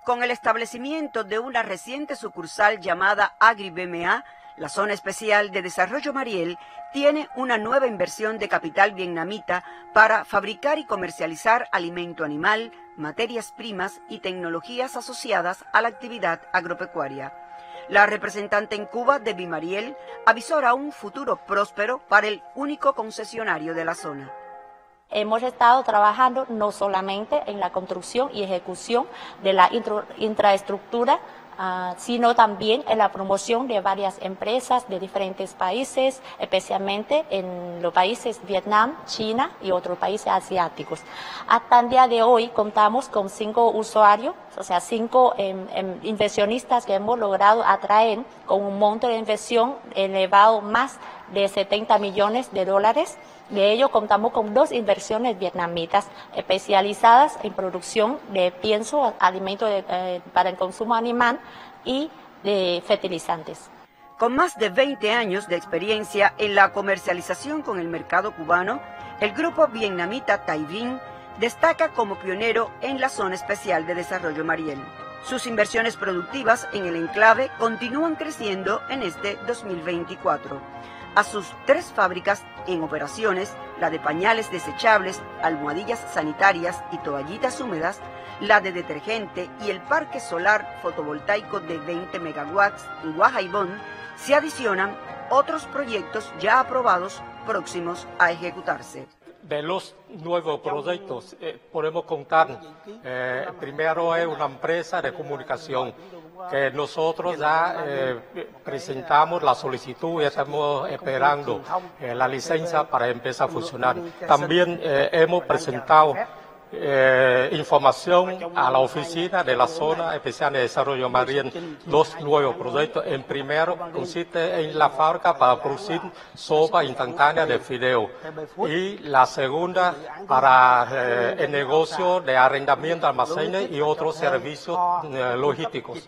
Con el establecimiento de una reciente sucursal llamada AgriBMA, la Zona Especial de Desarrollo Mariel tiene una nueva inversión de capital vietnamita para fabricar y comercializar alimento animal, materias primas y tecnologías asociadas a la actividad agropecuaria. La representante en Cuba de Bimariel avisora un futuro próspero para el único concesionario de la zona. Hemos estado trabajando no solamente en la construcción y ejecución de la infraestructura, sino también en la promoción de varias empresas de diferentes países, especialmente en los países Vietnam, China y otros países asiáticos. Hasta el día de hoy contamos con 5 usuarios, o sea, 5 inversionistas que hemos logrado atraer con un monto de inversión elevado más de $70 millones. De ello contamos con 2 inversiones vietnamitas especializadas en producción de pienso, alimentos para el consumo animal y de fertilizantes. Con más de 20 años de experiencia en la comercialización con el mercado cubano, el grupo vietnamita Tai Vinh destaca como pionero en la Zona Especial de Desarrollo Mariel. Sus inversiones productivas en el enclave continúan creciendo en este 2024. A sus 3 fábricas en operaciones, la de pañales desechables, almohadillas sanitarias y toallitas húmedas, la de detergente y el parque solar fotovoltaico de 20 megawatts en Huajaibón, se adicionan otros proyectos ya aprobados próximos a ejecutarse. De los nuevos proyectos podemos contar, primero es una empresa de comunicación que nosotros ya presentamos la solicitud y estamos esperando la licencia para empezar a funcionar. También hemos presentado información a la oficina de la Zona Especial de Desarrollo Mariel, 2 nuevos proyectos. El primero consiste en la fábrica para producir sopa instantánea de fideo y la segunda para el negocio de arrendamiento de almacenes y otros servicios logísticos.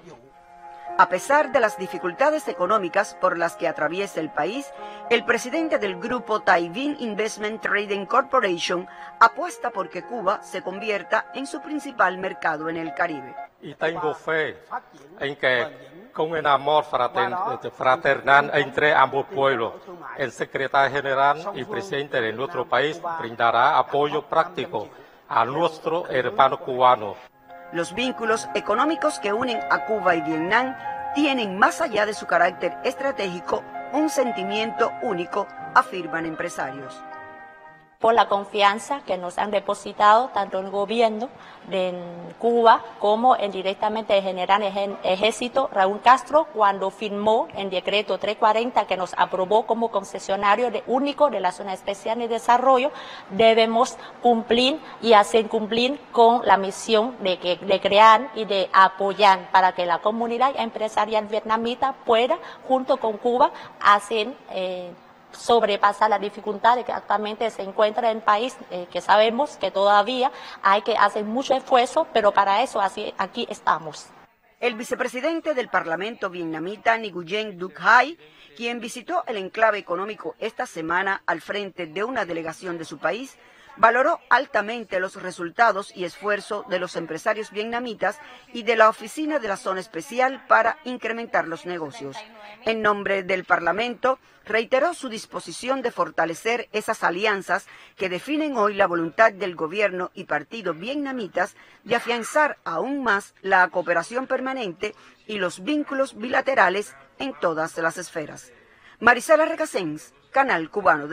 A pesar de las dificultades económicas por las que atraviesa el país, el presidente del grupo Tai Vinh Investment Trading Corporation apuesta por que Cuba se convierta en su principal mercado en el Caribe. Y tengo fe en que con un amor fraternal entre ambos pueblos, el secretario general y presidente de nuestro país brindará apoyo práctico a nuestro hermano cubano. Los vínculos económicos que unen a Cuba y Vietnam tienen, más allá de su carácter estratégico, un sentimiento único, afirman empresarios. Por la confianza que nos han depositado tanto el gobierno de Cuba como directamente el general ejército Raúl Castro cuando firmó el decreto 340 que nos aprobó como concesionario único de la Zona Especial de Desarrollo. Debemos cumplir y hacer cumplir con la misión de crear y de apoyar para que la comunidad empresarial vietnamita pueda, junto con Cuba, hacer sobrepasar las dificultades que actualmente se encuentra en el país, que sabemos que todavía hay que hacer mucho esfuerzo, pero para eso aquí estamos. El vicepresidente del Parlamento vietnamita Nguyen Duc Hai, quien visitó el enclave económico esta semana al frente de una delegación de su país, valoró altamente los resultados y esfuerzo de los empresarios vietnamitas y de la oficina de la Zona Especial para incrementar los negocios. En nombre del Parlamento, reiteró su disposición de fortalecer esas alianzas que definen hoy la voluntad del gobierno y partido vietnamitas de afianzar aún más la cooperación permanente y los vínculos bilaterales en todas las esferas. Marisela Recasens, Canal Cubano.